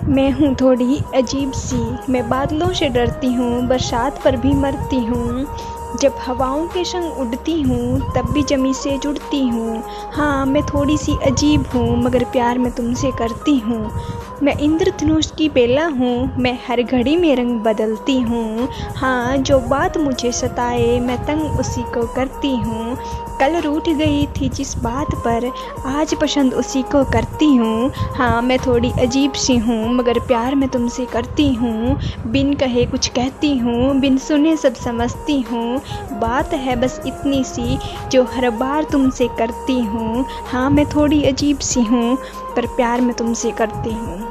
मैं हूँ थोड़ी अजीब सी, मैं बादलों से डरती हूँ, बरसात पर भी मरती हूँ। जब हवाओं के संग उड़ती हूँ तब भी ज़मीं से जुड़ती हूँ। हाँ, मैं थोड़ी सी अजीब हूँ मगर प्यार मैं तुमसे करती हूँ। मैं इंद्रधनुष की बेला हूँ, मैं हर घड़ी में रंग बदलती हूँ। हाँ, जो बात मुझे सताए मैं तंग उसी को करती हूँ। कल रूठ गई थी जिस बात पर आज पसंद उसी को करती हूँ। हाँ, मैं थोड़ी अजीब सी हूँ मगर प्यार मैं तुमसे करती हूँ। बिन कहे कुछ कहती हूँ, बिन सुने सब समझती हूँ। बात है बस इतनी सी जो हर बार तुमसे करती हूँ। हाँ, मैं थोड़ी अजीब सी हूँ पर प्यार मैं तुमसे करती हूँ।